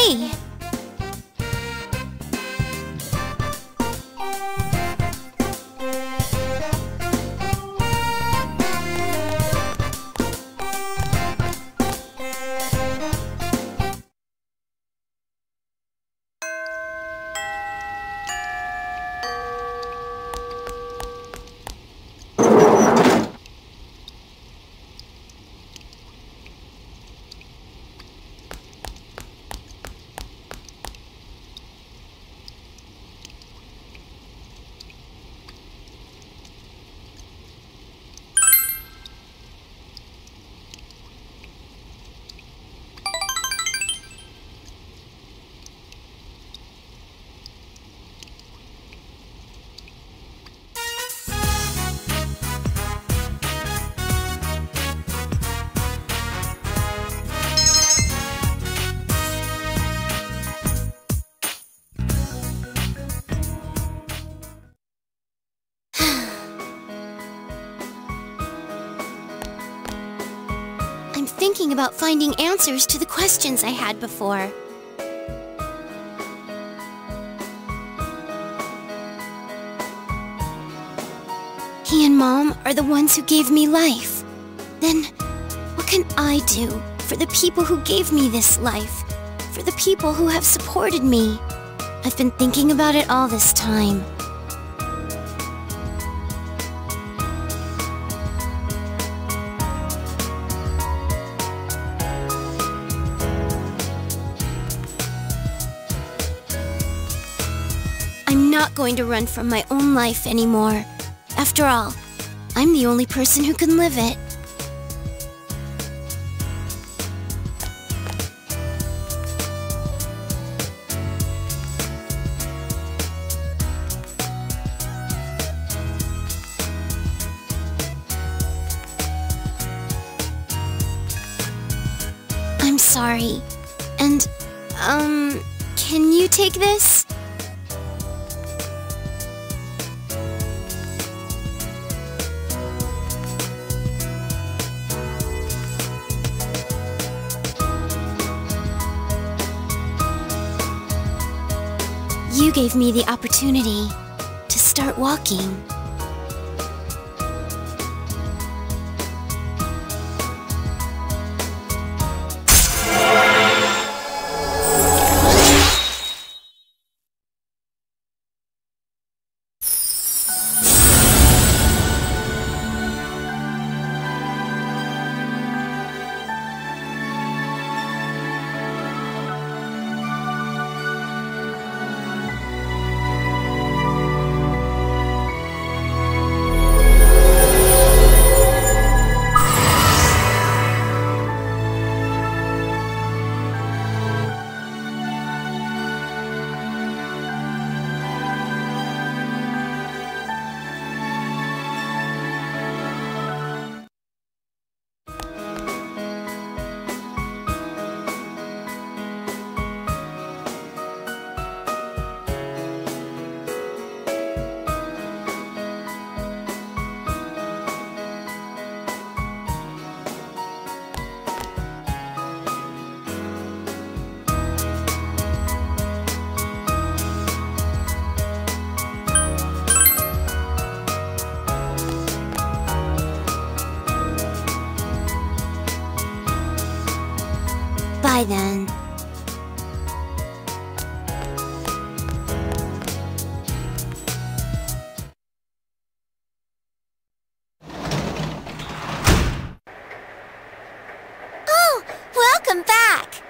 Hey! I'm thinking about finding answers to the questions I had before. He and Mom are the ones who gave me life. Then, what can I do for the people who gave me this life? For the people who have supported me? I've been thinking about it all this time. I'm not going to run from my own life anymore. After all, I'm the only person who can live it. I'm sorry. And, can you take this? You gave me the opportunity to start walking. Bye then. Oh, welcome back!